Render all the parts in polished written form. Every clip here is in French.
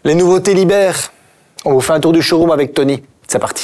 Les nouveautés Libère. On vous fait un tour du showroom avec Tony. C'est parti.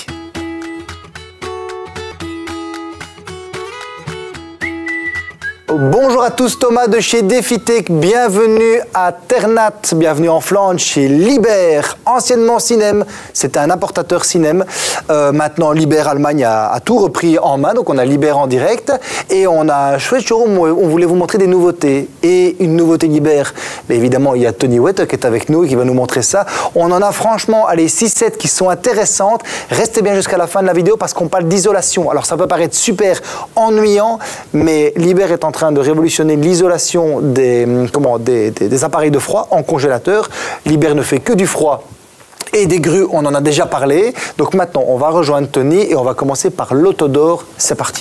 Bonjour à tous, Thomas de chez DefiTech, bienvenue à Ternat, bienvenue en Flandre chez Libère, anciennement Cinem, c'était un importateur Cinem, maintenant Libère Allemagne a tout repris en main, donc on a Libère en direct et on a un chouette showroom où on voulait vous montrer des nouveautés et une nouveauté Libère, mais évidemment il y a Tony Wetter qui est avec nous et qui va nous montrer ça, on en a franchement, allez 6-7 qui sont intéressantes, restez bien jusqu'à la fin de la vidéo parce qu'on parle d'isolation, alors ça peut paraître super ennuyant, mais Libère est en train de révolutionner l'isolation des appareils de froid en congélateur. Libère ne fait que du froid et des grues, on en a déjà parlé. Donc maintenant, on va rejoindre Tony et on va commencer par l'autodore. C'est parti.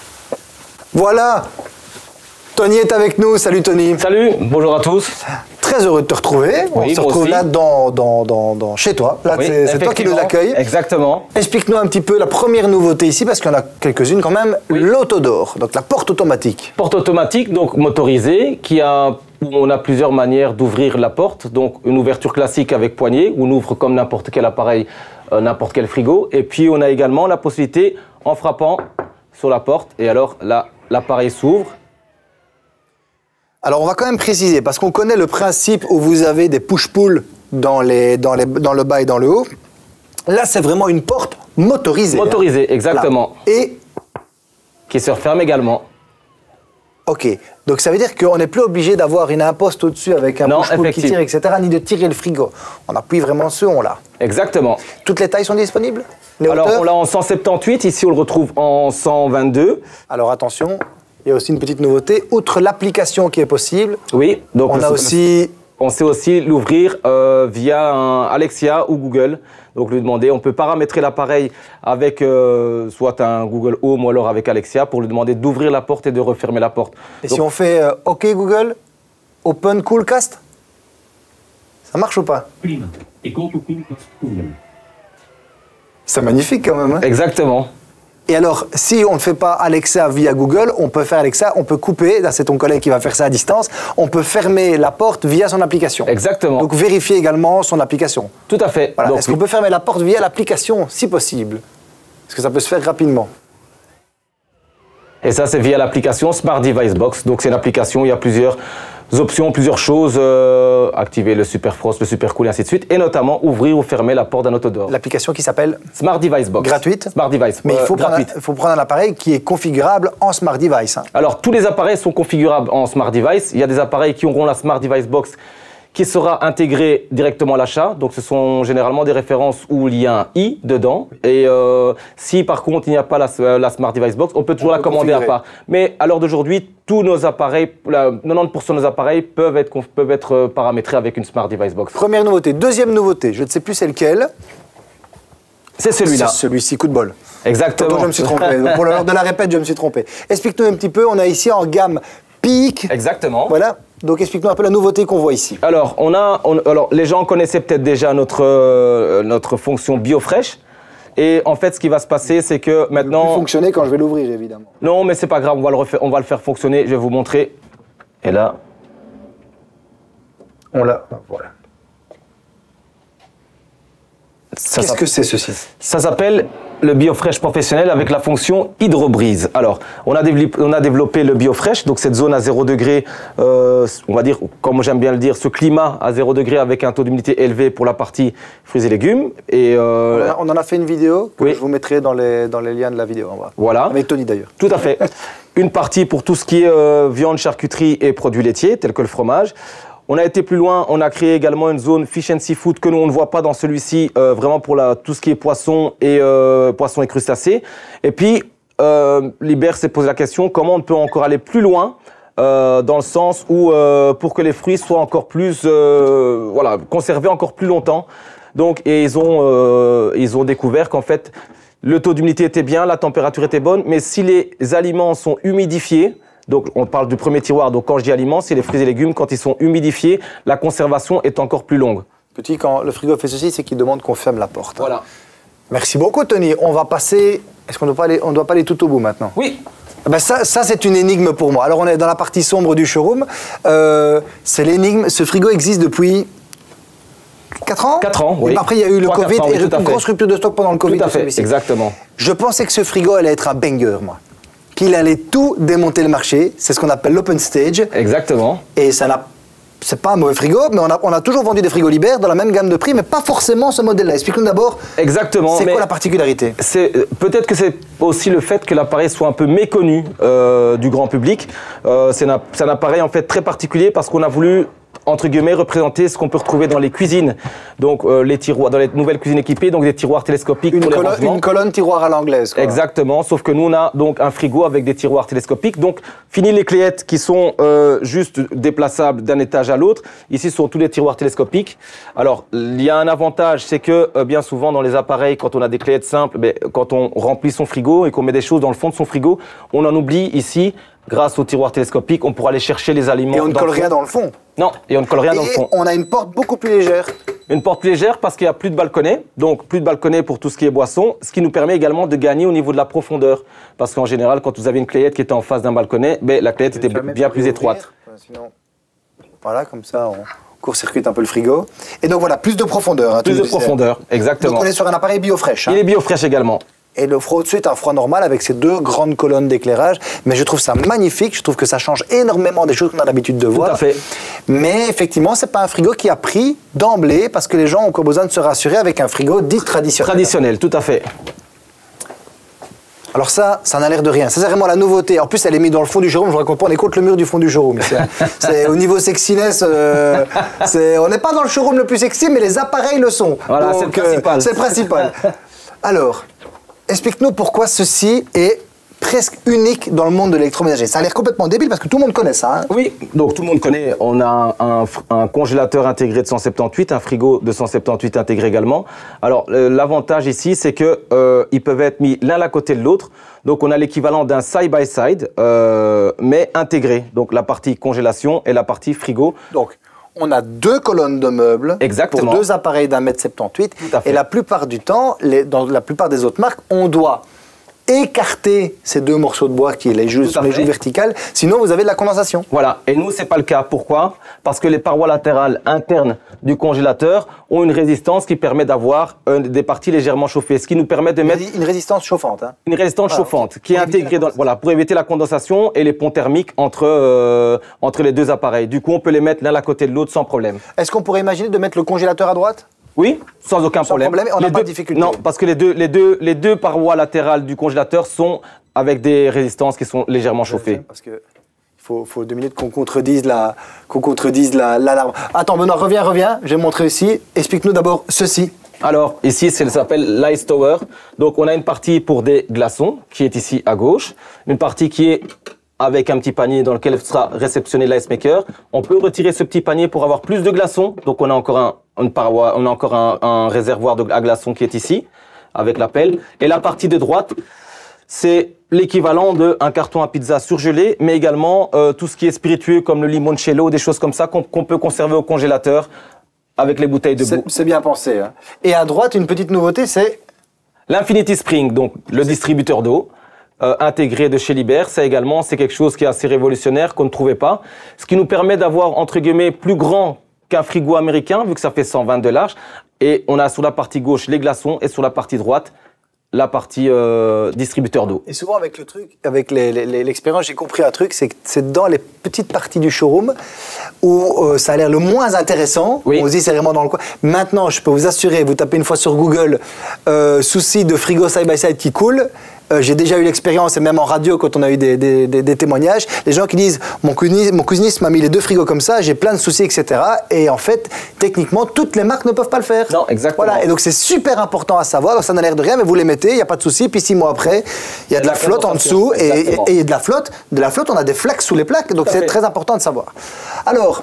Voilà, Tony est avec nous. Salut Tony. Salut, bonjour à tous. Très heureux de te retrouver. On se retrouve là chez toi. Là, oui, c'est toi qui nous accueille. Exactement. Explique-nous un petit peu la première nouveauté ici, parce qu'il y en a quelques-unes quand même. Oui. L'autodore, donc la porte automatique. Porte automatique, donc motorisée, où on a plusieurs manières d'ouvrir la porte. Donc une ouverture classique avec poignée, où on ouvre comme n'importe quel appareil, n'importe quel frigo. Et puis on a également la possibilité, en frappant sur la porte, et alors là, l'appareil s'ouvre. Alors on va quand même préciser, parce qu'on connaît le principe où vous avez des push-pull dans le bas et dans le haut. Là, c'est vraiment une porte motorisée. Motorisée, exactement. Là. Et qui se referme également. Ok, donc ça veut dire qu'on n'est plus obligé d'avoir une imposte au-dessus avec un push-pull qui tire, etc., ni de tirer le frigo. On appuie vraiment ce on-là. Exactement. Toutes les tailles sont disponibles? Alors on l'a en 178, ici on le retrouve en 122. Alors attention. Il y a aussi une petite nouveauté, outre l'application qui est possible. Oui, donc on sait aussi l'ouvrir via un Alexia ou Google. Donc lui demander, on peut paramétrer l'appareil avec soit un Google Home ou alors avec Alexia pour lui demander d'ouvrir la porte et de refermer la porte. Et donc, si on fait OK Google, Open Coolcast, ça marche ou pas? C'est magnifique quand même. Hein? Exactement. Et alors, si on ne fait pas Alexa via Google, on peut faire Alexa, on peut couper, là c'est ton collègue qui va faire ça à distance, on peut fermer la porte via son application. Exactement. Donc vérifier également son application. Tout à fait. Voilà. Est-ce qu'on peut fermer la porte via l'application, si possible? Est-ce que ça peut se faire rapidement? Et ça, c'est via l'application Smart Device Box. Donc c'est une application, il y a plusieurs options, plusieurs choses, activer le Super Frost, le Super Cool et ainsi de suite, et notamment ouvrir ou fermer la porte d'un autodore. L'application qui s'appelle Smart Device Box. Gratuite. Smart Device. Mais il faut prendre un appareil qui est configurable en Smart Device. Hein. Alors tous les appareils sont configurables en Smart Device. Il y a des appareils qui auront la Smart Device Box qui sera intégrée directement à l'achat. Donc ce sont généralement des références où il y a un i dedans. Et si par contre il n'y a pas la Smart Device Box, on peut toujours la commander à part. Mais à l'heure d'aujourd'hui, tous nos appareils, 90% de nos appareils peuvent être paramétrés avec une Smart Device Box. Première nouveauté. Deuxième nouveauté, je ne sais plus c'est lequel. C'est celui-là. C'est celui-ci, coup de bol. Exactement. Tantôt, je me suis trompé. Donc, pour l'heure de la répète, je me suis trompé. Explique-nous un petit peu, on a ici en gamme Peak. Exactement. Voilà. Donc explique-nous un peu la nouveauté qu'on voit ici. Alors, alors les gens connaissaient peut-être déjà notre fonction BioFresh. Et en fait, ce qui va se passer, c'est que maintenant... Il va fonctionner quand je vais l'ouvrir, évidemment. Non, mais c'est pas grave, on va le faire fonctionner. Je vais vous montrer. Et là... On l'a... Voilà. Qu'est-ce que c'est ceci? Ça s'appelle le BioFresh professionnel avec la fonction hydrobrise. Alors, on a développé le BioFresh, donc cette zone à 0 degré, on va dire, comme j'aime bien le dire, ce climat à 0 degré avec un taux d'humidité élevé pour la partie fruits et légumes. Et on en a fait une vidéo que oui. Je vous mettrai dans les liens de la vidéo. Voilà. Avec Tony d'ailleurs. Tout à fait. Une partie pour tout ce qui est viande, charcuterie et produits laitiers, tels que le fromage. On a été plus loin, on a créé également une zone fish and seafood que nous on ne voit pas dans celui-ci, vraiment pour tout ce qui est poisson et crustacés. Et puis, Libère s'est posé la question, comment on peut encore aller plus loin dans le sens où, pour que les fruits soient encore plus, conservés encore plus longtemps. Donc, et ils ont découvert qu'en fait, le taux d'humidité était bien, la température était bonne, mais si les aliments sont humidifiés, donc on parle du premier tiroir, donc quand je dis aliments, c'est les fruits et légumes, quand ils sont humidifiés, la conservation est encore plus longue. Petit, quand le frigo fait ceci, c'est qu'il demande qu'on ferme la porte. Voilà. Merci beaucoup Tony. On va passer, est-ce qu'on ne doit pas aller tout au bout maintenant? Oui. Ben ça c'est une énigme pour moi. Alors on est dans la partie sombre du showroom. C'est l'énigme, ce frigo existe depuis 4 ans 4 ans, oui. Et après, il y a eu le 3, Covid 4 ans, et oui, une grosse rupture de stock pendant le Covid. Tout à fait, exactement. Je pensais que ce frigo allait être un banger, moi. Qu'il allait tout démonter le marché. C'est ce qu'on appelle l'open stage. Exactement. Et ça n'a... C'est pas un mauvais frigo, mais on a toujours vendu des frigos Liebherr dans la même gamme de prix, mais pas forcément ce modèle-là. Explique-nous d'abord. Exactement. C'est quoi la particularité? Peut-être que c'est aussi le fait que l'appareil soit un peu méconnu du grand public. C'est un appareil en fait très particulier parce qu'on a voulu entre guillemets représenter ce qu'on peut retrouver dans les cuisines, donc les tiroirs, dans les nouvelles cuisines équipées, donc des tiroirs télescopiques pour les rangements. Une colonne tiroir à l'anglaise. Exactement, sauf que nous on a donc un frigo avec des tiroirs télescopiques, donc fini les cléettes qui sont juste déplaçables d'un étage à l'autre. Ici ce sont tous les tiroirs télescopiques. Alors il y a un avantage, c'est que bien souvent dans les appareils, quand on a des cléettes simples, quand on remplit son frigo et qu'on met des choses dans le fond de son frigo, on en oublie ici. Grâce au tiroir télescopique, on pourra aller chercher les aliments. Et on ne colle rien dans le fond. Non, et on ne colle rien dans le fond. On a une porte beaucoup plus légère. Une porte plus légère parce qu'il n'y a plus de balconnet, donc plus de balconnet pour tout ce qui est boisson, ce qui nous permet également de gagner au niveau de la profondeur. Parce qu'en général, quand vous avez une cléette qui était en face d'un balconnet, la cléette était bien plus étroite. Sinon, voilà, comme ça, on court-circuite un peu le frigo. Et donc voilà, plus de profondeur. Hein, plus de profondeur, exactement. Donc on est sur un appareil BioFresh. Il est BioFresh également. Et le froid au-dessus est un froid normal avec ces deux grandes colonnes d'éclairage. Mais je trouve ça magnifique. Je trouve que ça change énormément des choses qu'on a l'habitude de voir. Tout à fait. Mais effectivement, c'est pas un frigo qui a pris d'emblée parce que les gens ont encore besoin de se rassurer avec un frigo dit traditionnel. Traditionnel, tout à fait. Alors ça n'a l'air de rien. Ça, c'est vraiment la nouveauté. En plus, elle est mise dans le fond du showroom. Je vous raconte pas, on est contre le mur du fond du showroom. C'est au niveau sexiness, on n'est pas dans le showroom le plus sexy, mais les appareils le sont. Voilà, c'est le principal. C'est le principal. Alors, explique-nous pourquoi ceci est presque unique dans le monde de l'électroménager. Ça a l'air complètement débile parce que tout le monde connaît ça. Hein. Oui, donc tout le monde connaît. On a un congélateur intégré de 178, un frigo de 178 intégré également. Alors l'avantage ici, c'est que ils peuvent être mis l'un à côté de l'autre. Donc on a l'équivalent d'un side-by-side, mais intégré. Donc la partie congélation et la partie frigo. Donc on a deux colonnes de meubles. Exactement. Pour deux appareils d'1,78 m. Et la plupart du temps, dans la plupart des autres marques, on doit écarter ces deux morceaux de bois qui les jouent sur les joues verticales, sinon vous avez de la condensation. Voilà, et nous c'est pas le cas. Pourquoi? Parce que les parois latérales internes du congélateur ont une résistance qui permet d'avoir des parties légèrement chauffées, ce qui nous permet de mettre une résistance chauffante. Hein. Une résistance chauffante qui est intégrée dans, pour éviter la condensation et les ponts thermiques entre les deux appareils. Du coup, on peut les mettre l'un à côté de l'autre sans problème. Est-ce qu'on pourrait imaginer de mettre le congélateur à droite? Oui, sans aucun problème. Et on n'a pas de difficulté. Non, parce que les deux parois latérales du congélateur sont avec des résistances qui sont légèrement chauffées. Parce que faut 2 minutes qu'on contredise l'alarme. Attends, Benoît, reviens. Je vais montrer ici. Explique-nous d'abord ceci. Alors, ici, ça s'appelle l'Ice Tower. Donc, on a une partie pour des glaçons, qui est ici à gauche. Une partie qui est avec un petit panier dans lequel sera réceptionné l'ice maker. On peut retirer ce petit panier pour avoir plus de glaçons. Donc, on a encore une paroi, on a encore un réservoir à glaçons qui est ici, avec la pelle. Et la partie de droite, c'est l'équivalent d'un carton à pizza surgelé, mais également tout ce qui est spiritueux, comme le limoncello, des choses comme ça qu'on peut conserver au congélateur avec les bouteilles de boue. C'est bien pensé. Hein. Et à droite, une petite nouveauté, c'est l'Infinity Spring, donc le distributeur d'eau. Intégré de chez Liebherr, ça également, c'est quelque chose qui est assez révolutionnaire, qu'on ne trouvait pas. Ce qui nous permet d'avoir, entre guillemets, plus grand qu'un frigo américain, vu que ça fait 120 de large. Et on a sur la partie gauche les glaçons et sur la partie droite, la partie distributeur d'eau. Et souvent avec le truc, avec l'expérience, j'ai compris un truc, c'est que c'est dans les petites parties du showroom où ça a l'air le moins intéressant. Oui. On se dit c'est vraiment dans le coin. Maintenant, je peux vous assurer, vous tapez une fois sur Google souci de frigo side-by-side qui coule. J'ai déjà eu l'expérience, et même en radio, quand on a eu des témoignages, les gens qui disent « Mon cousiniste m'a mis les deux frigos comme ça, j'ai plein de soucis, etc. » Et en fait, techniquement, toutes les marques ne peuvent pas le faire. Non, exactement. Voilà, et donc c'est super important à savoir. Donc ça n'a l'air de rien, mais vous les mettez, il n'y a pas de souci. Puis 6 mois après, il y a de la flotte en dessous. Et de la flotte, on a des flaques sous les plaques. Donc c'est très important de savoir. Alors,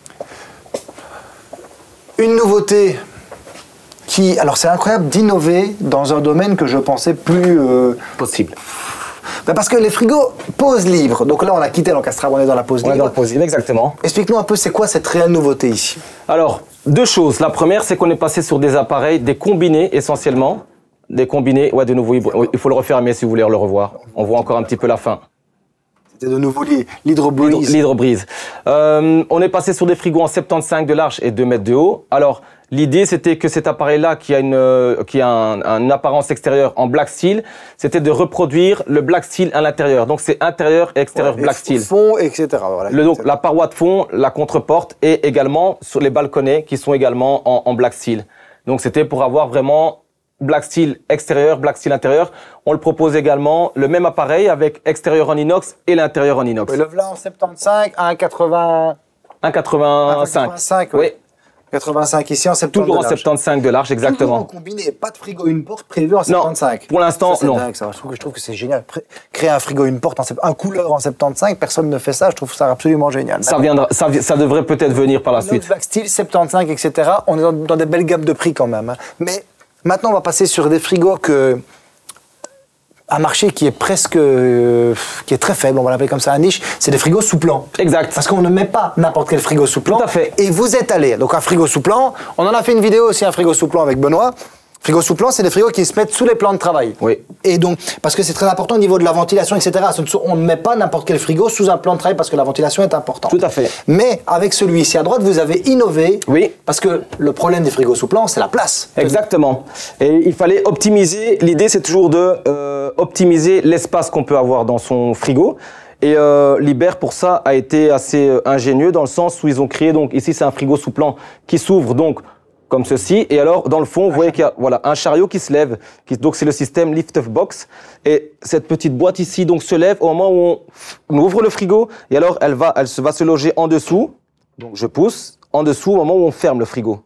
une nouveauté... Alors c'est incroyable d'innover dans un domaine que je pensais plus... possible. Parce que les frigos pause libre, donc là on a quitté l'encastre, on est dans la pause libre. On est dans la pause libre, exactement. Explique-nous un peu c'est quoi cette réelle nouveauté ici. Alors, deux choses. La première, c'est qu'on est passé sur des appareils, des combinés essentiellement. Des combinés, ouais de nouveau, il faut le refaire mais si vous voulez le revoir. On voit encore un petit peu la fin. C'était de nouveau l'hydrobrise. L'hydrobrise. On est passé sur des frigos en 75 de large et 2 mètres de haut. Alors, l'idée, c'était que cet appareil-là, qui a une apparence extérieure en black steel, c'était de reproduire le black steel à l'intérieur. Donc, c'est intérieur et extérieur black steel. Fond, etc. Voilà, Donc, la paroi de fond, la contreporte et également sur les balconnets qui sont également en black steel. Donc, c'était pour avoir vraiment black steel extérieur, black steel intérieur. On le propose également, le même appareil avec extérieur en inox et l'intérieur en inox. Oui, le voilà en 75 à 1,80... 1,85. Oui. 85 ici en 70 Toujours en 75 de large, exactement. Toujours combiné, pas de frigo une porte prévu en 75. Non, pour l'instant, non. Dingue, ça. Je trouve que c'est génial. Créer un frigo une porte, un couleur en 75, personne ne fait ça. Je trouve ça absolument génial. Ça viendra, ça devrait peut-être venir par la suite. Black steel, 75, etc. On est dans des belles gammes de prix quand même. Hein. Mais maintenant, on va passer sur des frigos un marché qui est presque, qui est très faible, on va l'appeler comme ça, un niche, c'est des frigos sous plan. Exact. Parce qu'on ne met pas n'importe quel frigo sous plan. Tout à fait. Et vous êtes allé, donc un frigo sous plan, on en a fait une vidéo aussi, un frigo sous plan avec Benoît. Frigo sous plan, c'est des frigos qui se mettent sous les plans de travail. Oui. Et donc, parce que c'est très important au niveau de la ventilation, etc. On ne met pas n'importe quel frigo sous un plan de travail parce que la ventilation est importante. Tout à fait. Mais avec celui-ci à droite, vous avez innové. Oui. Parce que le problème des frigos sous plan, c'est la place. Exactement. Et il fallait optimiser. L'idée, c'est toujours de optimiser l'espace qu'on peut avoir dans son frigo. Et Liber, pour ça, a été assez ingénieux dans le sens où ils ont créé, donc ici, c'est un frigo sous plan qui s'ouvre, donc, comme ceci. Et alors, dans le fond, vous voyez qu'il y a voilà, un chariot qui se lève. Donc, c'est le système lift-off box. Et cette petite boîte ici donc, se lève au moment où on ouvre le frigo. Et alors, elle va se loger en dessous. Donc, je pousse en dessous au moment où on ferme le frigo.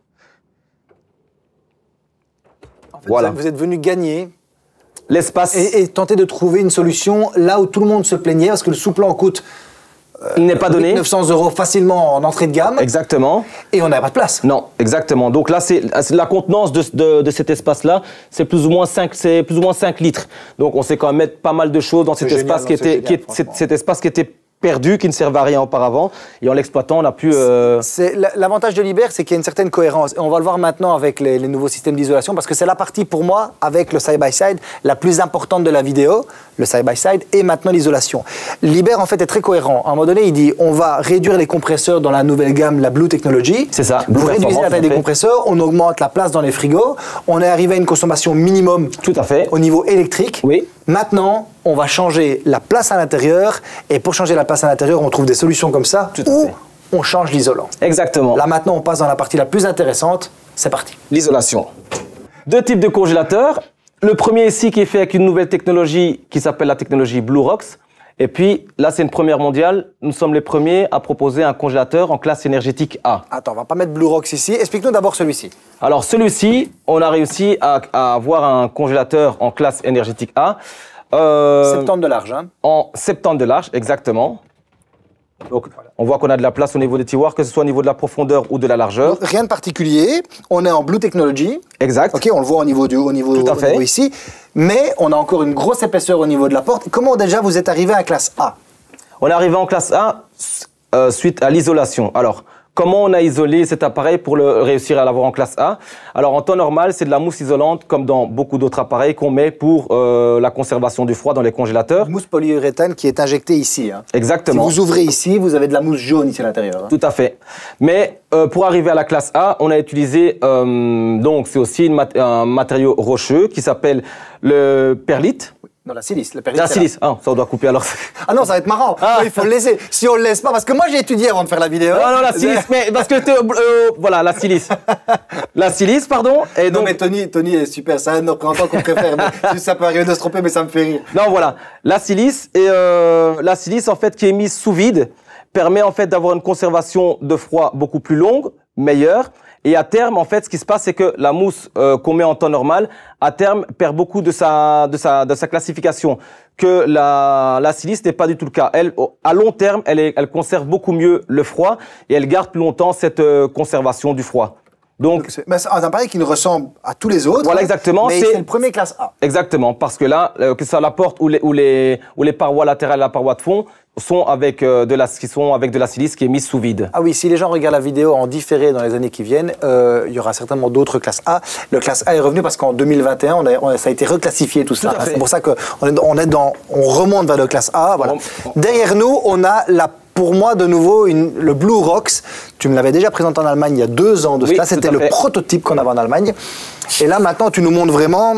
En fait, voilà. Vous êtes venu gagner l'espace. Et tenter de trouver une solution là où tout le monde se plaignait, parce que le sous-plan coûte il n'est pas donné. 900 € facilement en entrée de gamme. Exactement. Et on n'a pas de place. Non, exactement. Donc là, c'est la contenance de cet espace-là, c'est plus ou moins 5 litres. Donc on sait quand même mettre pas mal de choses dans cet espace cet espace qui était perdu, qui ne servait à rien auparavant. Et en l'exploitant, on a pu... L'avantage de Liber, c'est qu'il y a une certaine cohérence. Et on va le voir maintenant avec les nouveaux systèmes d'isolation, parce que c'est la partie, pour moi, avec le side-by-side, la plus importante de la vidéo, le side-by-side, et maintenant l'isolation. Liber, en fait, est très cohérent. À un moment donné, il dit, on va réduire les compresseurs dans la nouvelle gamme, la Blue Technology. C'est ça. Vous réduisez la taille des compresseurs, on augmente la place dans les frigos, on est arrivé à une consommation minimum. Tout à fait. Au niveau électrique. Oui. Maintenant, on va changer la place à l'intérieur, et pour changer la place à l'intérieur, on trouve des solutions comme ça, où on change l'isolant. Exactement. Là maintenant, on passe dans la partie la plus intéressante, c'est parti. L'isolation. Deux types de congélateurs. Le premier ici qui est fait avec une nouvelle technologie qui s'appelle la technologie BlueRox. Et puis là, c'est une première mondiale. Nous sommes les premiers à proposer un congélateur en classe énergétique A. Attends, on va pas mettre BlueRox ici. Explique-nous d'abord celui-ci. Alors celui-ci, on a réussi à avoir un congélateur en classe énergétique A. 70 de large, hein. En 70 de large, exactement. Donc, on voit qu'on a de la place au niveau des tiroirs, que ce soit au niveau de la profondeur ou de la largeur. Donc, rien de particulier. On est en Blue Technology. Exact. Ok, on le voit au niveau ici. Mais on a encore une grosse épaisseur au niveau de la porte. Comment déjà vous êtes arrivé à classe A? On est arrivé en classe A suite à l'isolation. Alors, comment on a isolé cet appareil pour réussir à l'avoir en classe A? Alors, en temps normal, c'est de la mousse isolante, comme dans beaucoup d'autres appareils qu'on met pour la conservation du froid dans les congélateurs. Une mousse polyuréthane qui est injectée ici. Hein. Exactement. Si vous ouvrez ici, vous avez de la mousse jaune ici à l'intérieur. Hein. Tout à fait. Mais pour arriver à la classe A, on a utilisé, donc c'est aussi un matériau rocheux qui s'appelle le perlite. Non, la silice. La silice. Ah, ça on doit couper alors. Ah non, ça va être marrant. Ah. Il faut le laisser. Si on le laisse pas, parce que moi j'ai étudié avant de faire la vidéo. Non, la silice, mais parce que voilà, la silice. La silice, pardon. Et donc... Non, mais Tony est super. C'est un représentant qu'on préfère. Ça peut arriver de se tromper, mais ça me fait rire. Non, voilà. La silice, en fait, qui est mise sous vide, permet en fait d'avoir une conservation de froid beaucoup plus longue, meilleure. Et à terme, en fait, ce qui se passe, c'est que la mousse qu'on met en temps normal, à terme, perd beaucoup de sa classification. Que la silice n'est pas du tout le cas. Elle, à long terme, elle conserve beaucoup mieux le froid et elle garde plus longtemps cette conservation du froid. Donc c'est un appareil qui ne ressemble à tous les autres. Voilà, exactement. Mais c'est le premier classe A. Exactement, parce que là, que ça la porte ou les parois latérales et la paroi de fond sont avec de la silice qui est mise sous vide. Ah oui, si les gens regardent la vidéo en différé dans les années qui viennent, il y aura certainement d'autres classes A. Le classe A est revenu parce qu'en 2021, ça a été reclassifié tout ça. C'est pour ça qu'on remonte vers le classe A. Voilà. Derrière nous, on a pour moi, de nouveau, le Blue Rocks. Tu me l'avais déjà présenté en Allemagne il y a 2 ans de cela. C'était le prototype qu'on avait en Allemagne. Et là, maintenant, tu nous montres vraiment...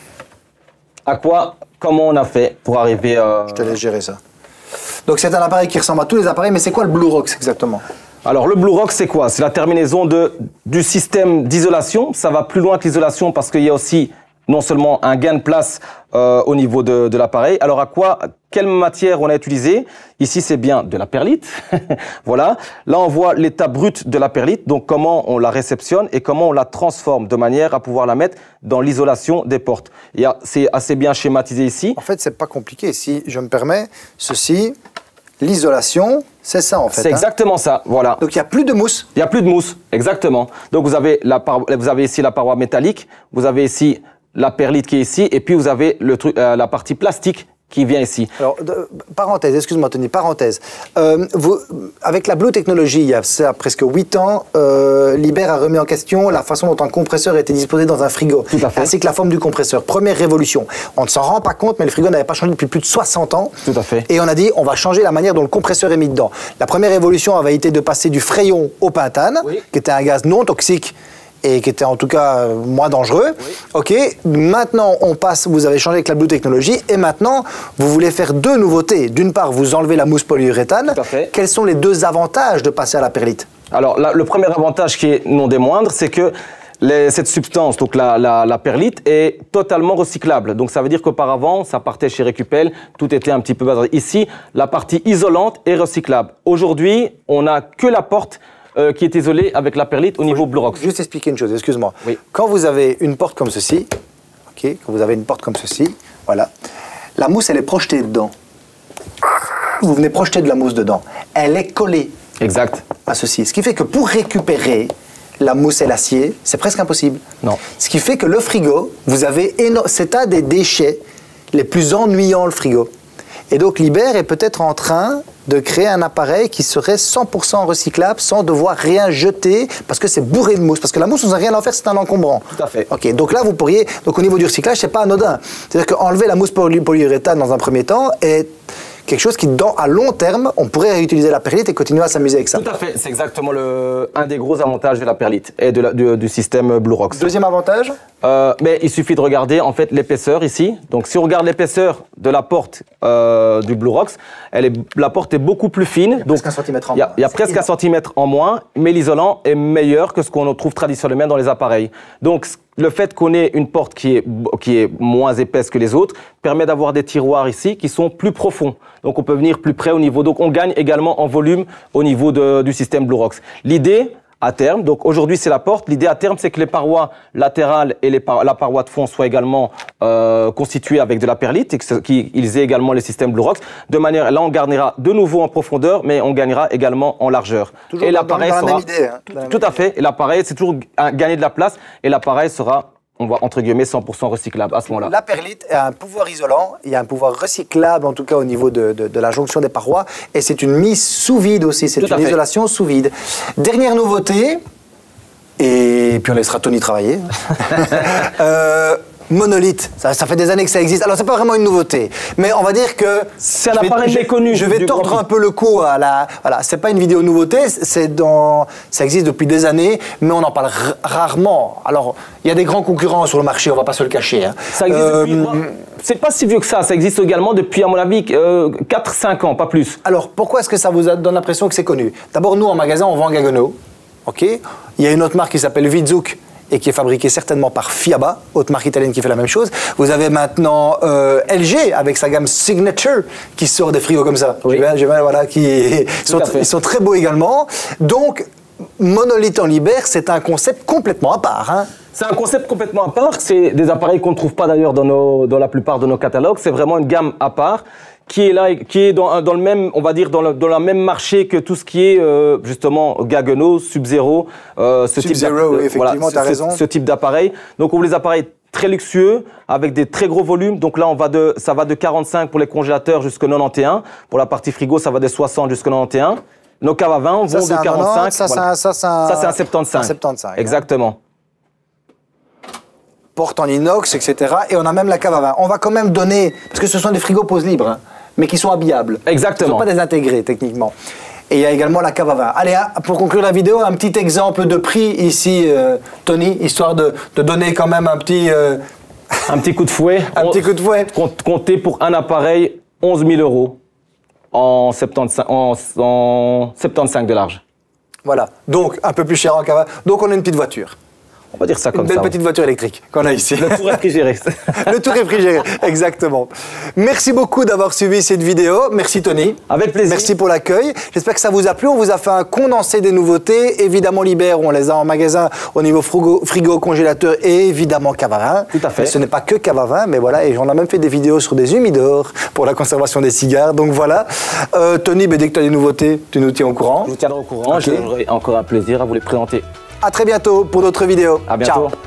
Comment on a fait pour arriver... Je te laisse gérer ça. Donc, c'est un appareil qui ressemble à tous les appareils, mais c'est quoi le Blue Rocks exactement? Alors, le Blue Rocks, c'est quoi? C'est la terminaison du système d'isolation. Ça va plus loin que l'isolation parce qu'il y a aussi non seulement un gain de place au niveau de l'appareil. Alors, quelle matière on a utilisé? Ici, c'est bien de la perlite. Voilà. Là, on voit l'état brut de la perlite, donc comment on la réceptionne et comment on la transforme de manière à pouvoir la mettre dans l'isolation des portes. C'est assez bien schématisé ici. En fait, c'est pas compliqué. Si je me permets, ceci, l'isolation, c'est ça en fait. C'est exactement ça, voilà. Donc il n'y a plus de mousse. Il n'y a plus de mousse, exactement. Donc vous avez ici la paroi métallique, vous avez ici la perlite qui est ici, et puis vous avez la partie plastique qui vient ici. Alors, parenthèse, excuse-moi Tony, parenthèse. Avec la Blue Technology, il y a presque 8 ans, Liebherr a remis en question la façon dont un compresseur était disposé dans un frigo. Tout à fait. Ainsi que la forme du compresseur. Première révolution. On ne s'en rend pas compte, mais le frigo n'avait pas changé depuis plus de 60 ans. Tout à fait. Et on a dit, on va changer la manière dont le compresseur est mis dedans. La première révolution avait été de passer du frayon au pentane, qui était un gaz non toxique, et qui était en tout cas moins dangereux. Oui. Ok, maintenant vous avez changé avec la Blue Technology et maintenant vous voulez faire 2 nouveautés. D'une part, vous enlevez la mousse polyuréthane. Tout à fait. Quels sont les 2 avantages de passer à la perlite? Alors le premier avantage qui est non des moindres, c'est que cette substance, donc la perlite, est totalement recyclable. Donc ça veut dire qu'auparavant, ça partait chez Récupel, tout était un petit peu bazardé. Ici, la partie isolante est recyclable. Aujourd'hui, on n'a que la porte qui est isolé avec la perlite au niveau Blue Rocks. Juste expliquer une chose, excuse-moi. Oui. Quand vous avez une porte comme ceci, quand vous avez une porte comme ceci, voilà, la mousse, elle est projetée dedans. Vous venez projeter de la mousse dedans. Elle est collée. Exact. À ceci. Ce qui fait que pour récupérer la mousse et l'acier, c'est presque impossible. Non. Ce qui fait que le frigo, c'est un des déchets les plus ennuyants, le frigo. Et donc Liebherr est peut-être en train de créer un appareil qui serait 100% recyclable sans devoir rien jeter parce que c'est bourré de mousse. Parce que la mousse, on n'a rien à en faire, c'est un encombrant. Tout à fait. Ok, donc là, donc au niveau du recyclage, c'est pas anodin. C'est-à-dire qu'enlever la mousse polyuréthane dans un premier temps est quelque chose qui, à long terme, on pourrait réutiliser la perlite et continuer à s'amuser avec ça. Tout à fait, c'est exactement un des gros avantages de la perlite et du système Blue Rocks. Deuxième avantage? Mais il suffit de regarder en fait l'épaisseur ici. Donc si on regarde l'épaisseur de la porte du Blue Rocks, la porte est beaucoup plus fine. Il y a presque 1 centimètre en moins. Il y a presque 1 centimètre en moins, mais l'isolant est meilleur que ce qu'on trouve traditionnellement dans les appareils. Donc le fait qu'on ait une porte qui est moins épaisse que les autres permet d'avoir des tiroirs ici qui sont plus profonds. Donc on peut venir plus près au niveau. Donc on gagne également en volume au niveau du système Blue Rocks. L'idée, à terme, donc aujourd'hui c'est la porte, l'idée à terme c'est que les parois latérales et la paroi de fond soient également constituées avec de la perlite et qu'ils aient également les systèmes Blue Rocks. De manière, là on gagnera de nouveau en profondeur, mais on gagnera également en largeur. Toujours et l'appareil sera... Même idée, hein, tout à fait, et l'appareil c'est toujours gagner de la place et l'appareil sera... on va entre guillemets 100% recyclable à ce moment-là. La perlite a un pouvoir isolant, il y a un pouvoir recyclable en tout cas au niveau de la jonction des parois et c'est une mise sous vide aussi, c'est une isolation sous vide. Dernière nouveauté, et puis on laissera Tony travailler. Monolithe, ça fait des années que ça existe. Alors c'est pas vraiment une nouveauté, mais on va dire que c'est un appareil méconnu. Je vais tordre un peu le cou à voilà, c'est pas une vidéo nouveauté, ça existe depuis des années, mais on en parle rarement. Alors il y a des grands concurrents sur le marché, on va pas se le cacher. Hein. Ça existe depuis. C'est pas si vieux que ça existe également depuis à mon avis 4-5 ans, pas plus. Alors pourquoi est-ce que ça vous donne l'impression que c'est connu? D'abord nous en magasin on vend Gaggenau, ok. Il y a une autre marque qui s'appelle Vidzuk et qui est fabriqué certainement par Fiaba, autre marque italienne qui fait la même chose. Vous avez maintenant LG avec sa gamme Signature qui sort des frigos comme ça. Oui. Voilà, ils sont très beaux également. Donc, Monolithe en Liebherr, c'est un concept complètement à part. Hein. C'est un concept complètement à part. C'est des appareils qu'on ne trouve pas d'ailleurs dans la plupart de nos catalogues. C'est vraiment une gamme à part qui est là, qui est dans le même, on va dire, dans le même marché que tout ce qui est justement Gaggenau, Sub-Zero, effectivement, tu as raison. Ce type d'appareil. Donc on voit les appareils très luxueux, avec des très gros volumes. Donc là, ça va de 45 pour les congélateurs jusqu'à 91. Pour la partie frigo, ça va de 60 jusqu'à 91. Nos caves à vin vont de 45. Ça, c'est un 75. 75. Exactement. Porte en inox, etc. Et on a même la cave à vin. On va quand même donner, parce que ce sont des frigos pose libre, hein, mais qui sont habillables. Exactement. Ils ne sont pas désintégrés techniquement. Et il y a également la cave à vin. Allez, pour conclure la vidéo, un petit exemple de prix ici, Tony, histoire de donner quand même un petit... un petit coup de fouet. Petit coup de fouet. Comptez pour un appareil 11 000 € en 75 de large. Voilà, donc un peu plus cher en cave à vin. Donc on a une petite voiture. On va dire ça comme ça. Une belle petite voiture électrique qu'on a ici. Le tout réfrigéré. Le tout réfrigéré, exactement. Merci beaucoup d'avoir suivi cette vidéo. Merci Tony. Avec plaisir. Merci pour l'accueil. J'espère que ça vous a plu. On vous a fait un condensé des nouveautés. Évidemment Liber, on les a en magasin au niveau frigo, congélateur et évidemment cave à vin. Tout à fait. Mais ce n'est pas que cave à vin, mais voilà. Et on a même fait des vidéos sur des humidors pour la conservation des cigares. Donc voilà. Tony, dès que tu as des nouveautés, tu nous tiens au courant. Je vous tiendrai au courant. Okay. J'aurai encore un plaisir à vous les présenter. À très bientôt pour d'autres vidéos. À bientôt. Ciao.